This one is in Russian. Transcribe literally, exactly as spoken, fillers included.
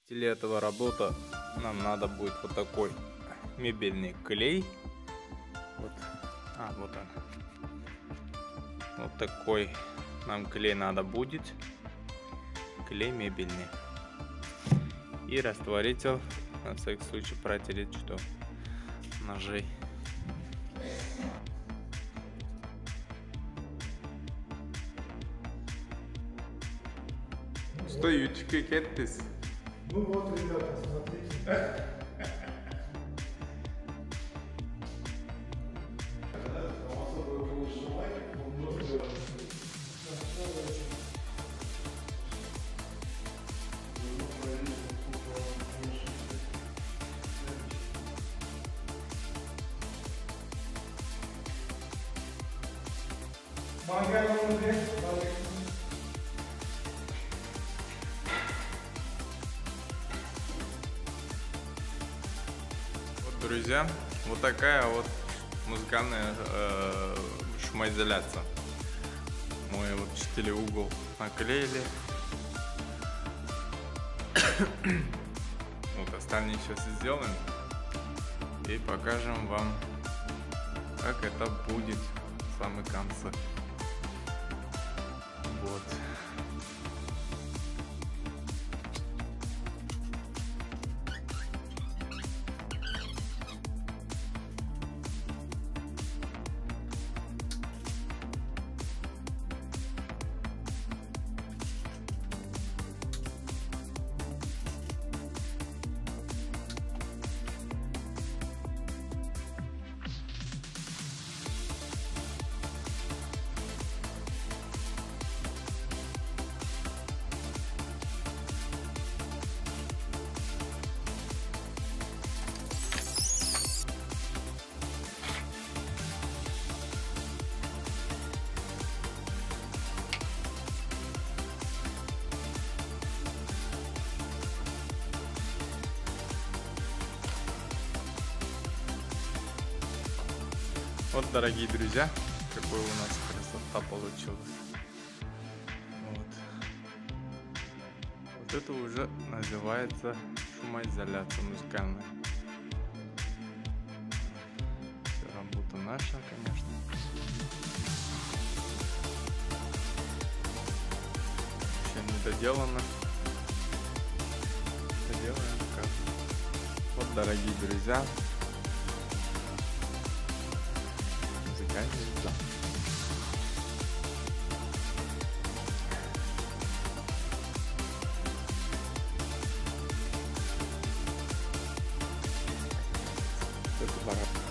В стиле этого работа нам надо будет вот такой мебельный клей. Вот, а, вот он. Вот такой нам клей надо будет. Клей мебельный. И растворитель, на всякий случай протереть, что ножей. Что, ютюбке кеттис? Ну вот, ребята, смотрите. Вот, друзья, вот такая вот музыкальная э, шумоизоляция. Мы вот четыре угол наклеили. Вот остальные сейчас сделаем и покажем вам, как это будет в самом конце. Вот. Вот, дорогие друзья, какой у нас красота получилась. Вот. Вот это уже называется шумоизоляция музыкальная. Все, работа наша, конечно. Еще не доделано. Доделаем как. Вот, дорогие друзья. Да. Это пора.